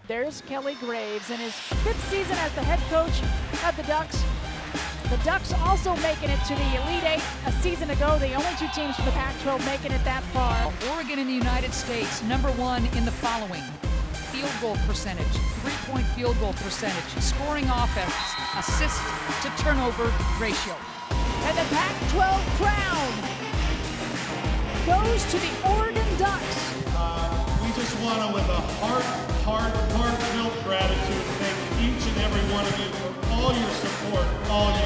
There's Kelly Graves in his 5th season as the head coach of the Ducks. The Ducks also making it to the Elite Eight a season ago, the only 2 teams from the Pac-12 making it that far. Oregon in the United States, #1 in the following: field goal percentage, 3-point field goal percentage, scoring offense, assist to turnover ratio. And the Pac-12 crown goes to the Oregon Ducks. We just want to, with a heartfelt gratitude, thank each and every one of you for all your support all year.